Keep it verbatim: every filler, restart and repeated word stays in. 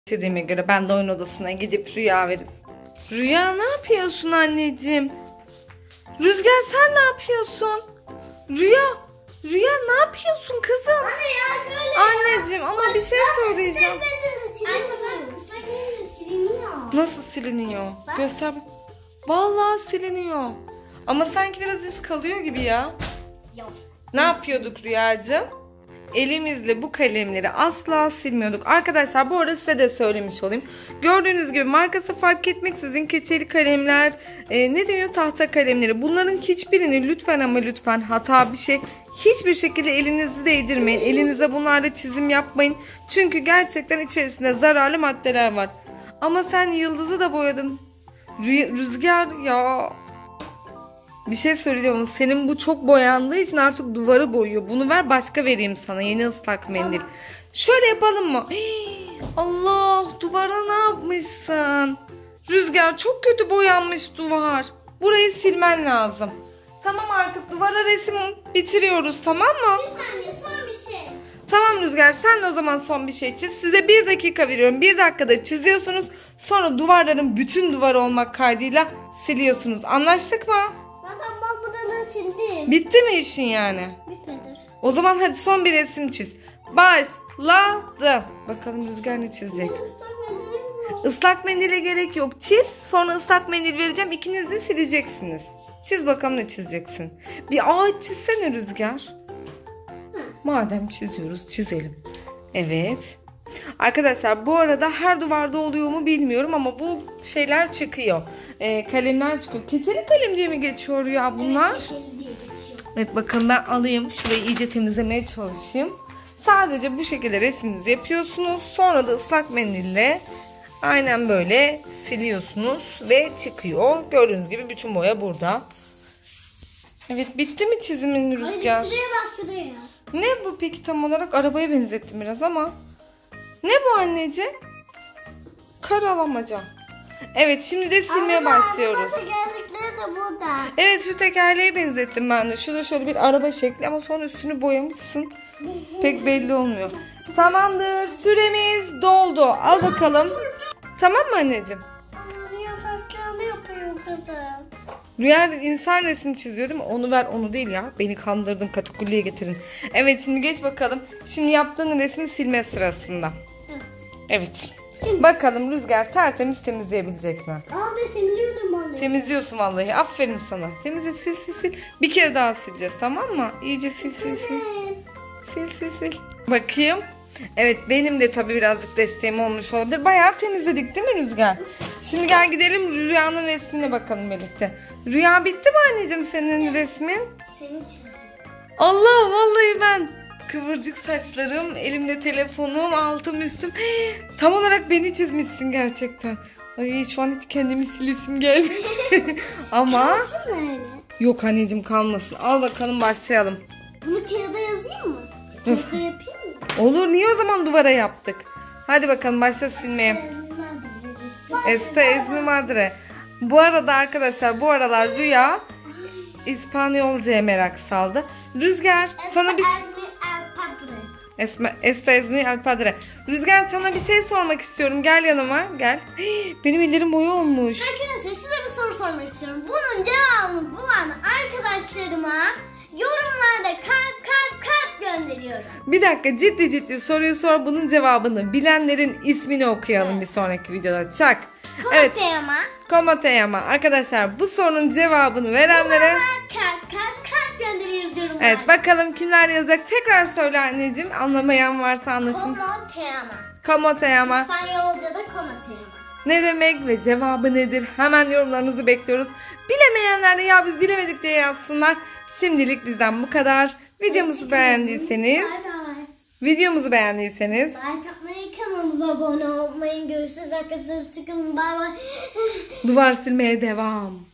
Bitirdiğime göre ben de oyun odasına gidip Rüya verip. Rüya ne yapıyorsun anneciğim? Rüzgar sen ne yapıyorsun? Rüya, Rüya ne yapıyorsun kızım? Anne ya söyle. Anneciğim ama bir şey söyleyeceğim. Anne bak ıslak mendille siliniyor. Nasıl siliniyor? Göster. Vallahi siliniyor. Ama sanki biraz iz kalıyor gibi ya. Yok. Ne yapıyorduk Rüyacığım? Elimizle bu kalemleri asla silmiyorduk. Arkadaşlar bu arada size de söylemiş olayım. Gördüğünüz gibi markası fark etmeksizin keçeli kalemler, e, ne deniyor, tahta kalemleri. Bunların hiçbirini lütfen ama lütfen hata bir şey hiçbir şekilde elinizi değdirmeyin. Elinize bunlarla çizim yapmayın. Çünkü gerçekten içerisinde zararlı maddeler var. Ama sen yıldızı da boyadın. Rü- Rüzgar ya. Bir şey söyleyeceğim ama senin bu çok boyandığı için artık duvarı boyuyor. Bunu ver, başka vereyim sana. Yeni ıslak mendil. Tamam. Şöyle yapalım mı? Hii, Allah, duvara ne yapmışsın? Rüzgar çok kötü boyanmış duvar. Burayı silmen lazım. Tamam, artık duvara resim bitiriyoruz, tamam mı? Bir saniye, son bir şey. Tamam Rüzgar, sen de o zaman son bir şey çiz. Size bir dakika veriyorum. Bir dakikada çiziyorsunuz. Sonra duvarların bütün duvar olmak kaydıyla siliyorsunuz. Anlaştık mı? Zaten ben buraları sildim. Bitti mi işin yani? Bitmedi. O zaman hadi son bir resim çiz. Başladı. Bakalım Rüzgar ne çizecek? Islak mendile gerek yok. Çiz. Sonra ıslak mendil vereceğim. İkiniz de sileceksiniz. Çiz bakalım ne çizeceksin. Bir ağaç çizsene Rüzgar. Madem çiziyoruz, çizelim. Evet. Arkadaşlar bu arada her duvarda oluyor mu bilmiyorum ama bu şeyler çıkıyor. Ee, kalemler çıkıyor. Keçeli kalem diye mi geçiyor ya bunlar? Evet, keçeli diye geçiyor. Evet, bakın ben alayım. Şurayı iyice temizlemeye çalışayım. Sadece bu şekilde resminizi yapıyorsunuz. Sonra da ıslak mendille aynen böyle siliyorsunuz ve çıkıyor. Gördüğünüz gibi bütün boya burada. Evet, bitti mi çizimin Rüzgar? Hadi şuraya bak, şuraya. Ne bu peki tam olarak? Arabaya benzettim biraz ama. Ne bu anneciğim? Karalamaca. Evet, şimdi de silmeye Ama başlıyoruz. araba tekerlekleri de burada. Evet, şu tekerleği benzettim ben de. Şurada şöyle bir araba şekli ama sonra üstünü boyamışsın. Pek belli olmuyor. Tamamdır. Süremiz doldu. Al bakalım. Tamam mı anneciğim? Ama niye saçlarını yapıyor kadın? Rüya insan resmi çiziyor değil mi? Onu ver, onu değil ya. Beni kandırdın, katakulliye getirin. Evet, şimdi geç bakalım. Şimdi yaptığın resmi silme sırasında. Evet. Evet. Şimdi. Bakalım Rüzgar tertemiz temizleyebilecek mi? Al temizliyordum vallahi. Temizliyorsun vallahi. Aferin sana. Temizle, sil sil sil. Bir kere daha sileceğiz, tamam mı? İyice sil sil sil. Sil sil sil. Bakayım. Evet, benim de tabii birazcık desteğim olmuş olabilir. Bayağı temizledik değil mi Rüzgar? Şimdi gel gidelim Rüya'nın resmine bakalım birlikte. Rüya, bitti mi anneciğim senin resmin? Seni çizdim. Allah, vallahi ben. Kıvırcık saçlarım, elimde telefonum, altım üstüm. Tam olarak beni çizmişsin gerçekten. Ay, şu an hiç kendimi silesim gelmedi. Ama Kalsın öyle. yok anneciğim, kalmasın. Al bakalım, başlayalım. Bunu kağıda yazayım mı? Nasıl? Kağıda yapayım mı? Olur, niye o zaman duvara yaptık? Hadi bakalım, başla silmeye. Esta Ezmi Madre. Bu arada arkadaşlar, bu aralar Rüya İspanyolcaya merak saldı. Rüzgar sana bir... Esme, Esta Ezmi El Padre. Rüzgar, sana bir şey sormak istiyorum. Gel yanıma, gel. Benim ellerim boya olmuş. Arkadaşlar, size bir soru sormak istiyorum. Bunun cevabını bulan arkadaşlarıma yorumlarda kalp kalp kalp gönderiyorum. Bir dakika, ciddi ciddi soruyu sor, bunun cevabını bilenlerin ismini okuyalım, evet, bir sonraki videoda. Çak. Evet. Komateyama. Komateyama. Arkadaşlar, bu sorunun cevabını verenlere kalp kalp kalp gönderiyoruz yorumlarda. evet, bakalım kimler yazacak. Tekrar söyle anneciğim. Anlamayan varsa anlasın. Komateyama. Komateyama. İspanyolca'da komateyama. Ne demek ve cevabı nedir? Hemen yorumlarınızı bekliyoruz. Bilemeyenler de ya biz bilemedik diye yazsınlar. Şimdilik bizden bu kadar. Videomuzu beğendiyseniz, Bye bye. videomuzu beğendiyseniz Like atmayı, kanalımıza abone olmayı. Görüşürüz arkadaşlar. Hoşçakalın. Bye bye. duvar silmeye devam.